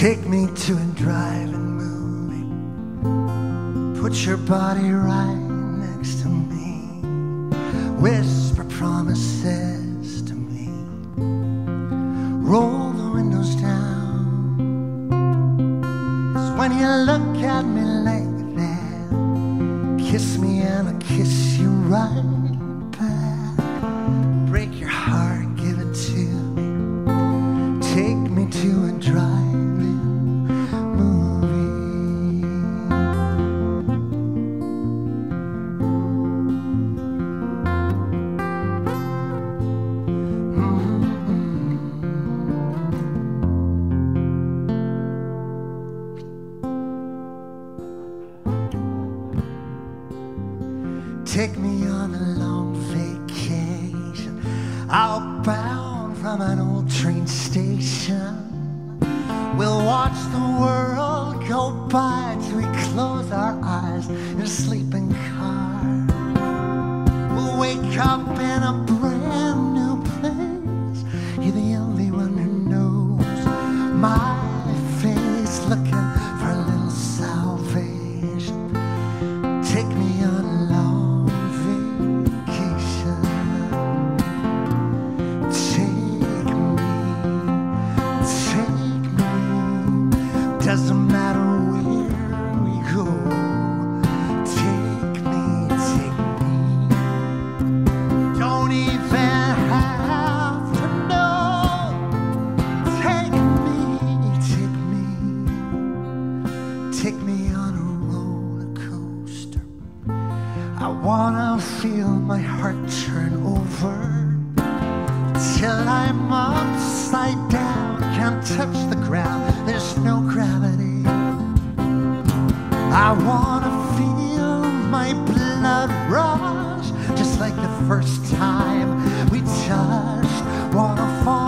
Take me to a drive-in movie. Put your body right next to me. Whisper promises to me. Roll the windows down. 'Cause when you look at me like that, kiss me and I'll kiss you right back. Break your heart, give it to me. Take me to a drive-in movie. Take me on a long vacation, outbound from an old train station. We'll watch the world go by till we close our eyes in a sleeping car. We'll wake up in a brand new place. You're the only one who knows my face, looking for a little salvation. Take me on a long vacation. Doesn't matter where we go. Take me, take me. Don't even have to know. Take me, take me. Take me on a roller coaster. I wanna feel my heart turn over till I'm upside down, can't touch the ground, there's no gravity. I wanna feel my blood rush, just like the first time we touched. Wanna fall